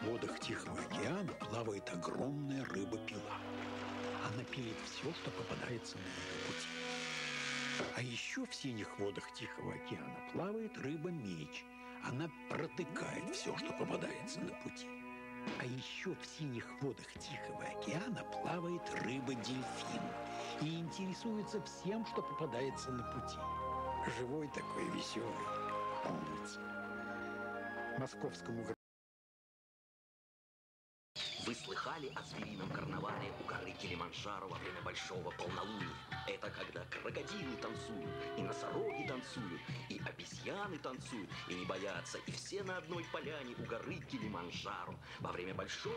водах Тихого океана плавает огромная рыба-пила. Она пилит все, что попадается на ее пути. А еще в синих водах Тихого океана плавает рыба-меч. Она протыкает все, что попадается на пути. А еще в синих водах Тихого океана плавает рыба-дельфин и интересуется всем, что попадается на пути. Живой такой, веселый, умница. Московскому. Вы слыхали о зверином карнавале у горы Килиманджаро во время большого полнолуния? Это когда крокодилы танцуют, и носороги танцуют, и обезьяны танцуют, и не боятся, и все на одной поляне у горы Килиманджаро во время большого...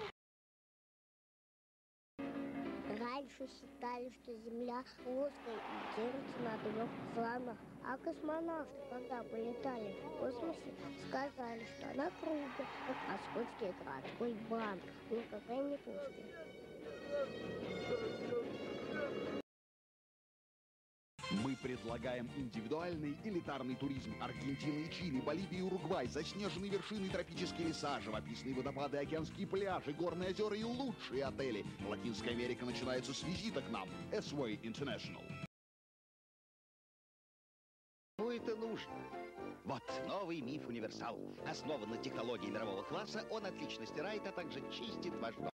Раньше считали, что Земля плоская и держится на 3 странах. А космонавты, когда полетали в космосе, сказали, что она круглая, как московский городской банк, никакая не плоская. Мы предлагаем индивидуальный элитарный туризм. Аргентина и Чили, Боливия и Уругвай, заснеженные вершины, тропические леса, живописные водопады, океанские пляжи, горные озера и лучшие отели. Латинская Америка начинается с визита к нам. S-Way International. Кому это нужно? Вот новый миф «Универсал». Основан на технологии мирового класса, он отлично стирает, а также чистит ваш дом.